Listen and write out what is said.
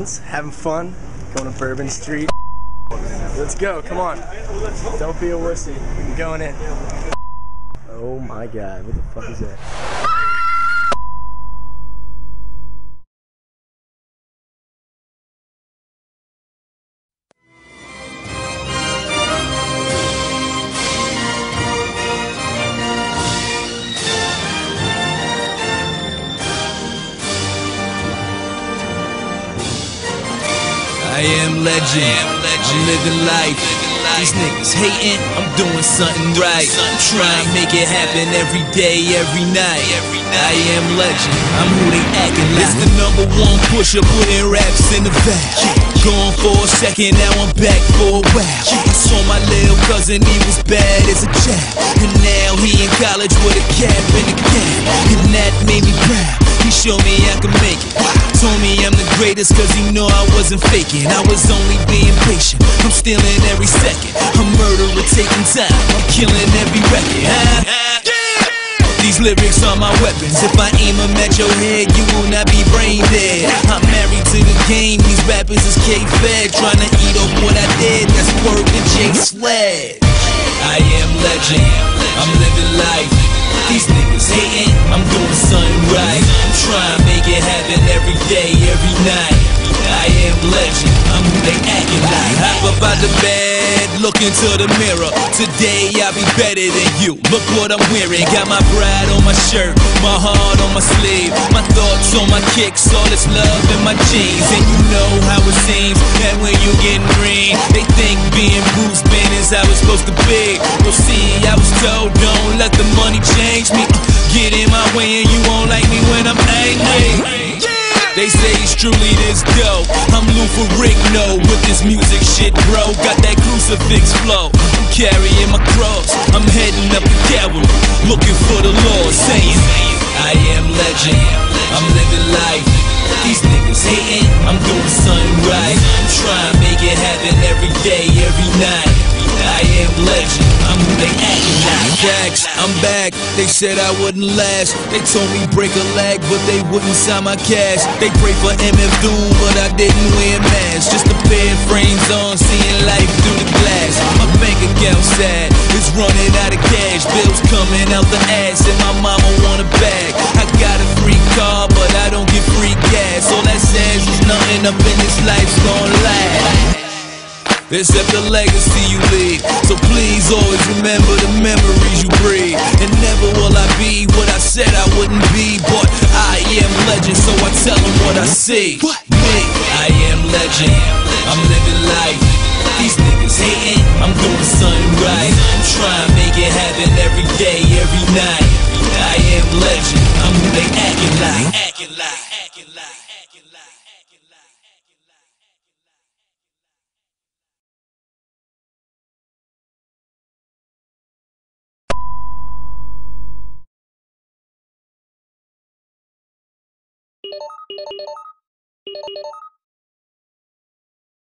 friends, having fun, going to Bourbon Street. Let's go, come on. Don't be a wussy. I'm going in. Oh my god, what the fuck is that? I am legend, I'm living life. These niggas hating, I'm doing something right. I'm trying to make it happen every day, every night. I am legend, I'm who they acting like. It's the #1 pusher, putting raps in the back. Gone for a second, now I'm back for a while. I saw my little cousin, he was bad as a child, and now he in college with a cap and a cap, and that made me proud. He showed me I could make it. Told me I'm the greatest cause he know I wasn't faking. I was only being patient. I'm stealing every second. I'm murderer taking time. I'm killing every record. These lyrics are my weapons. If I aim them at your head, you will not be brain dead. I'm married to the game. These rappers is K-Fed, trying to eat up what I did. That's word to Jay Sled. I am legend. I'm living life. These niggas hating, I'm doing something right. I'm trying to make it happen every day, every night. I am legend, I'm who they acting like. Hop up out the bed, look into the mirror. Today I'll be better than you. Look what I'm wearing, got my pride on my shirt, my heart on my sleeve, my thoughts on my kicks, all this love in my jeans. And you know how it seems that when you getting green, they think being Bruce Banner is how it's supposed to be. Well see, I was told don't let the money change me. Get in my way and you won't like me when I'm angry. They say it's truly this dope. I'm Lou Ferrigno with this music shit, bro. Got that crucifix flow. I'm carrying my cross. I'm heading up the Calvary, looking for the Lord, saying, I am legend. I'm living life. These niggas hating, I'm doing something right. I'm trying to make it happen every day, every night. I am legend, I'm who they acting like. Facts, I'm back, they said I wouldn't last. They told me break a leg, but they wouldn't sign my cash. They prayed for MF Doom, but I didn't wear masks. Just a pair of frames on, seeing life through the glass. My bank account sad, it's running out of cash. Bills coming out the ass, and my mama want a bag. I got a free car, but I don't get free gas. All that says is nothing up in this life's gonna last, except the legacy you leave. So please always remember the memories you breathe. And never will I be what I said I wouldn't be, but I am legend, so I tell them what I see. Me, I am legend, I'm living life. These niggas hating, I'm doing something right. I'm trying to make it happen every day, every night. I am legend, I'm who they acting like. Acting like, acting like, acting like, acting like.